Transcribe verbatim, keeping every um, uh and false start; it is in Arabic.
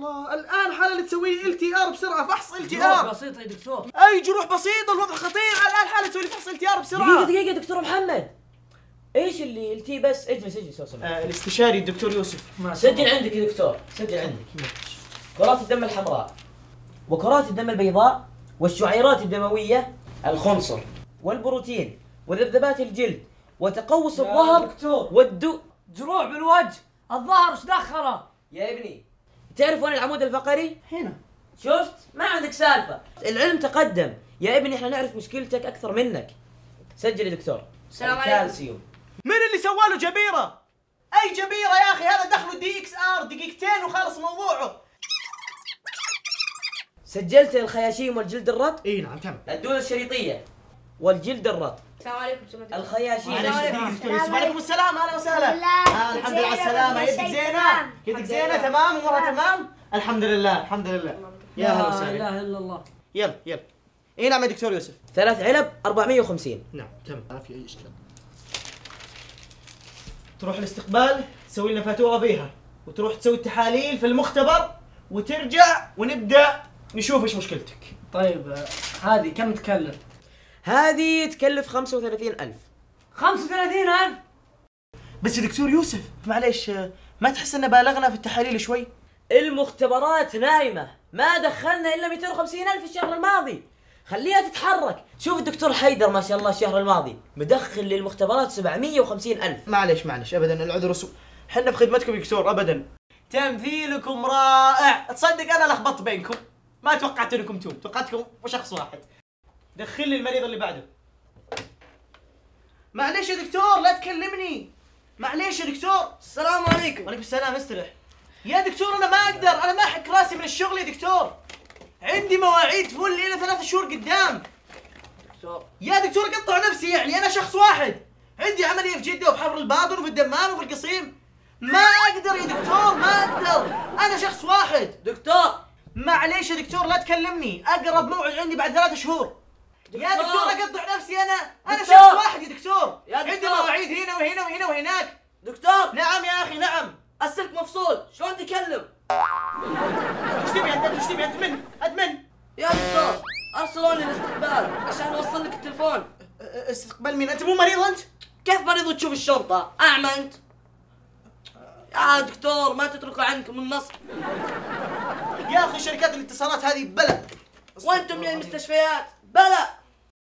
الله، الان حاله اللي تسوي ال تي ار بسرعه، فحص ال تي ار. جروح بسيطه يا دكتور. اي جروح بسيطه، الوضع خطير، الان حاله تسوي لي فحص ال تي ار بسرعه. دقيقه دقيقه دكتور محمد، ايش اللي التي بس؟ اجلس اجلس لو سمحت. آه الاستشاري الدكتور يوسف. سجل عندك يا دكتور، سجل عندك. كرات الدم الحمراء وكرات الدم البيضاء والشعيرات الدمويه، الخنصر والبروتين وذبذبات الجلد وتقوس الظهر دكتور. والدو. جروح بالوجه، الظهر ايش دخله؟ يا ابني تعرف وين العمود الفقري؟ هنا. شفت؟ ما عندك سالفه، العلم تقدم يا ابني، احنا نعرف مشكلتك اكثر منك. سجل يا دكتور. السلام عليكم. الكالسيوم. من اللي سواله جبيره؟ اي جبيره يا اخي، هذا دخله دي اكس ار، دقيقتين وخلص موضوعه. سجلت الخياشيم والجلد الرطب؟ اي نعم تم. الدودة الشريطية والجلد الرطب. السلام عليكم. الخياشيم. وعليكم السلام، اهلا وسهلا. الله. الحمد لله على السلامة، يدك زينة؟ يدك زينة تمام؟ امورها تمام؟ الحمد لله الحمد لله. يا هلا لا وسهلا. اله الا الله. يلا يلا. اي نعم يا دكتور يوسف. ثلاث علب أربعمية وخمسين. نعم تم، ما في اي اشكال. تروح الاستقبال تسوي لنا فاتورة فيها، وتروح تسوي التحاليل في المختبر، وترجع ونبدأ نشوف ايش مشكلتك. طيب آه، هذه كم تكلف؟ هذه تكلف خمسة وثلاثين ألف. خمسة وثلاثين ألف؟ بس يا دكتور يوسف معليش، ما تحس ان بالغنا في التحاليل شوي؟ المختبرات نايمة، ما دخلنا إلا مئتين وخمسين ألف الشهر الماضي، خليها تتحرك. شوف الدكتور حيدر ما شاء الله الشهر الماضي مدخل للمختبرات سبعمية وخمسين ألف. معليش معليش ابدا، العذر سوء، حنا بخدمتكم يا دكتور ابدا. تمثيلكم رائع، تصدق انا لخبطت بينكم، ما توقعت انكم توم، توقعتكم شخص واحد. دخل لي المريض اللي بعده. معليش يا دكتور لا تكلمني، معليش يا دكتور. السلام عليكم. وعليكم السلام، استرح. يا دكتور انا ما اقدر، انا ما احك راسي من الشغل يا دكتور، عندي مواعيد فل الى ثلاث شهور قدام. دكتور. يا دكتور اقطع نفسي يعني، انا شخص واحد، عندي عمليه في جده وفي حفر الباطن وفي الدمام وفي القصيم، ما اقدر يا دكتور ما اقدر، انا شخص واحد. دكتور معليش يا دكتور لا تكلمني، اقرب موعد عندي بعد ثلاث شهور. دكتور. يا دكتور اقطع نفسي انا، انا دكتور. شخص واحد يا دكتور، يا عندي دكتور. مواعيد هنا وهنا وهنا وهناك. دكتور نعم يا اخي نعم. السلك مفصول، شلون تكلم؟ ايش تبي انت؟ ايش تبي انت؟ من؟ انت من؟ يا دكتور ارسلوني الاستقبال عشان اوصل لك التلفون. استقبال مين؟ انت مو مريض انت؟ كيف مريض وتشوف الشرطة؟ اعمى انت؟ يا دكتور ما تتركوا عنكم النصب. يا اخي شركات الاتصالات هذه بلا. وانتم من المستشفيات بلا.